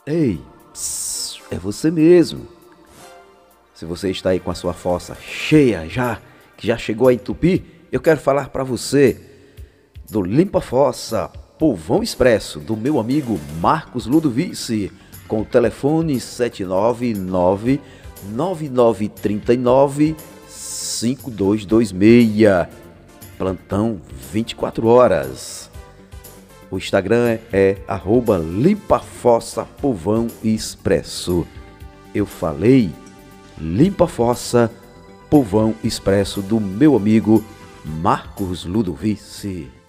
Ei, é você mesmo. Se você está aí com a sua fossa cheia já, que já chegou a entupir, eu quero falar para você do Limpa Fossa Polvão Expresso, do meu amigo Marcos Ludovici, com o telefone 799-9939-5226, plantão 24 horas. O Instagram é @Limpa Fossa Polvão Expresso. Eu falei Limpa Fossa Polvão Expresso do meu amigo Marcos Ludovici.